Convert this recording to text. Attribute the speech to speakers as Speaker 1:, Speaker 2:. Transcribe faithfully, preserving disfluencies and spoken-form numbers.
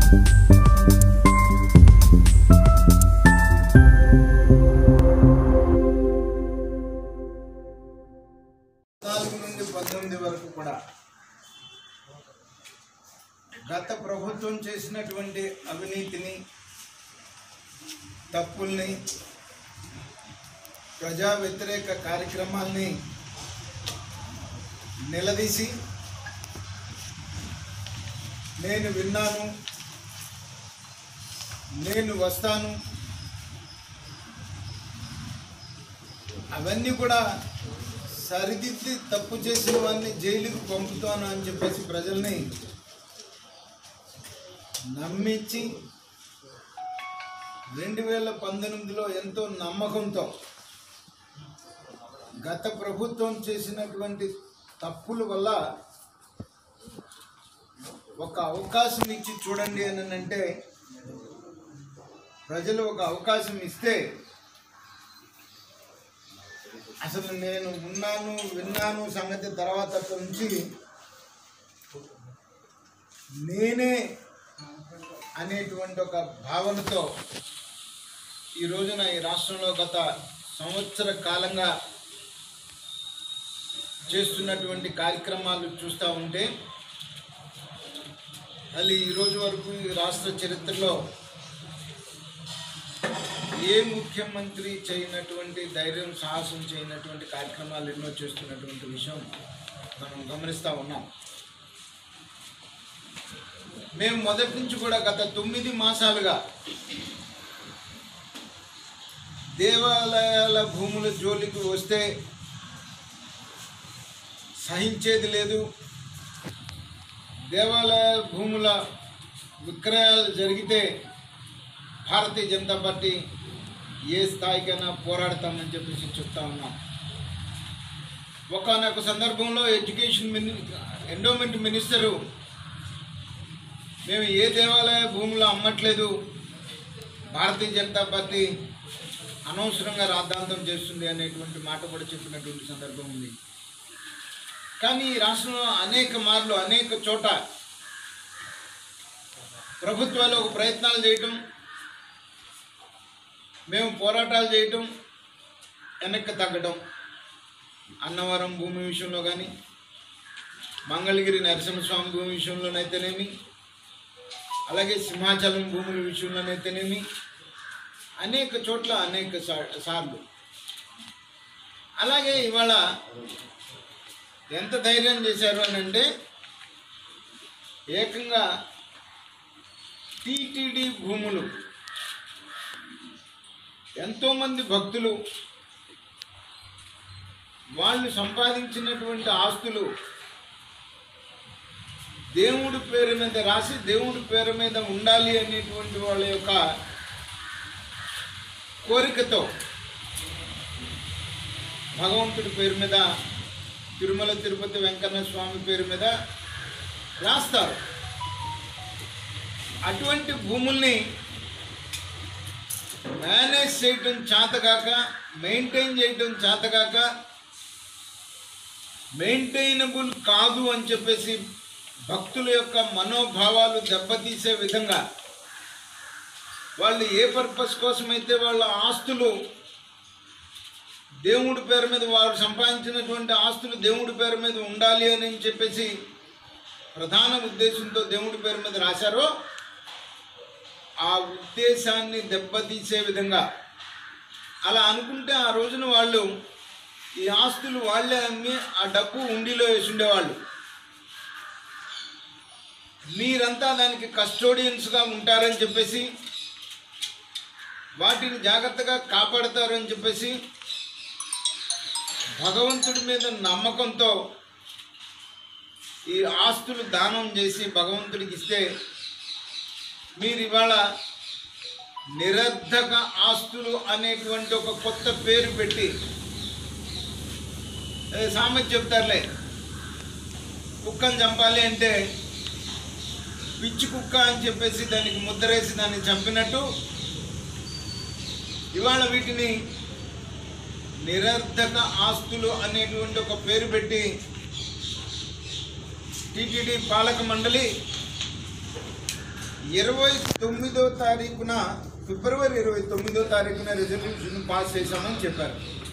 Speaker 1: వరకు కూడా గత ప్రభుత్వం చేసినటువంటి అవినీతిని, తప్పుల్ని, ప్రజా వ్యతిరేక కార్యక్రమాల్ని నిలదీసి నేను విన్నాను, నేను వస్తాను, అవన్నీ కూడా సరిదిద్ది తప్పు చేసిన వారిని జైలుకు పంపుతాను అని చెప్పేసి ప్రజల్ని నమ్మించి రెండు వేల పంతొమ్మిదిలో ఎంతో నమ్మకంతో గత ప్రభుత్వం చేసినటువంటి తప్పుల వల్ల ఒక అవకాశం ఇచ్చి చూడండి అని అంటే ప్రజలు ఒక అవకాశం ఇస్తే అసలు నేను ఉన్నాను విన్నాను సంగతి తర్వాత నుంచి నేనే అనేటువంటి ఒక భావనతో ఈ రోజున ఈ రాష్ట్రంలో గత సంవత్సర కాలంగా చేస్తున్నటువంటి కార్యక్రమాలు చూస్తూ ఉంటే అది ఈరోజు వరకు ఈ రాష్ట్ర చరిత్రలో ఏ ముఖ్యమంత్రి చేయనటువంటి ధైర్యం, సాహసం చేయనటువంటి కార్యక్రమాలు ఎన్నో చేస్తున్నటువంటి విషయం మనం గమనిస్తూ ఉన్నాం. మేము మొదటి నుంచి కూడా గత తొమ్మిది మాసాలుగా దేవాలయాల భూముల జోలికి వస్తే సహించేది లేదు, దేవాలయ భూముల విక్రయాలు జరిగితే భారతీయ జనతా పార్టీ ఏ స్థాయికైనా పోరాడతామని చెప్పేసి చెప్తా ఉన్నాం. ఒకనొక సందర్భంలో ఎడ్యుకేషన్ మిని ఎండోమెంట్ మినిస్టరు మేము ఏ దేవాలయ భూములు అమ్మట్లేదు, భారతీయ జనతా పార్టీ అనవసరంగా రాద్ధాంతం చేస్తుంది అనేటువంటి మాట కూడా చెప్పినటువంటి సందర్భం ఉంది. కానీ ఈ రాష్ట్రంలో అనేక మార్లు అనేక చోట ప్రభుత్వాలు ఒక ప్రయత్నాలు చేయటం, మేము పోరాటాలు చేయటం, వెనక్కి తగ్గడం. అన్నవరం భూమి విషయంలో కానీ, మంగళగిరి నరసింహస్వామి భూమి విషయంలోనైతేనేమి, అలాగే సింహాచలం భూముల విషయంలోనైతేనేమి అనేక చోట్ల అనేక సార్లు. అలాగే ఇవాళ ఎంత ధైర్యం చేశారు అని అంటే ఏకంగా టీటీడీ భూములు ఎంతోమంది భక్తులు వాళ్ళు సంపాదించినటువంటి ఆస్తులు దేవుడి పేరు మీద రాసి దేవుడి పేరు మీద ఉండాలి అనేటువంటి వాళ్ళ యొక్క కోరికతో భగవంతుడి పేరు మీద, తిరుమల తిరుపతి వెంకన్న స్వామి పేరు మీద రాస్తారు. అటువంటి భూముల్ని మేనేజ్ చేయటం చేతగాక, మెయింటైన్ చేయటం చేతగాక, మెయింటైనబుల్ కాదు అని చెప్పేసి భక్తుల యొక్క మనోభావాలు దెబ్బతీసే విధంగా వాళ్ళు ఏ పర్పస్ కోసమైతే వాళ్ళ ఆస్తులు దేవుడి పేరు మీద, వారు సంపాదించినటువంటి ఆస్తులు దేవుడి పేరు మీద ఉండాలి అని చెప్పేసి ప్రధాన ఉద్దేశంతో దేవుడి పేరు మీద రాశారో ఆ ఉద్దేశాన్ని దెబ్బతీసే విధంగా అలా అనుకుంటే ఆ రోజున వాళ్ళు ఈ ఆస్తులు వాళ్ళే అమ్మి ఆ డబ్బు ఉండిలో వేసి ఉండేవాళ్ళు. మీరంతా దానికి కస్టోడియన్స్గా ఉంటారని చెప్పేసి, వాటిని జాగ్రత్తగా కాపాడతారని చెప్పేసి భగవంతుడి మీద నమ్మకంతో ఈ ఆస్తులు దానం చేసి భగవంతుడికి ఇస్తే మీరు ఇవాళ నిరర్ధక ఆస్తులు అనేటువంటి ఒక కొత్త పేరు పెట్టి, సామెత చెప్తారులే, కుక్కను చంపాలి అంటే పిచ్చి కుక్క అని చెప్పేసి దానికి ముద్రేసి దాన్ని చంపినట్టు ఇవాళ వీటిని నిరర్ధక ఆస్తులు అనేటువంటి ఒక పేరు పెట్టి టీటీడీ పాలక మండలి ఇరవై తొమ్మిదో తారీఖున ఫిబ్రవరి ఇరవై తొమ్మిదో తారీఖున రెజల్యూషన్ పాస్ చేశామని చెప్పారు.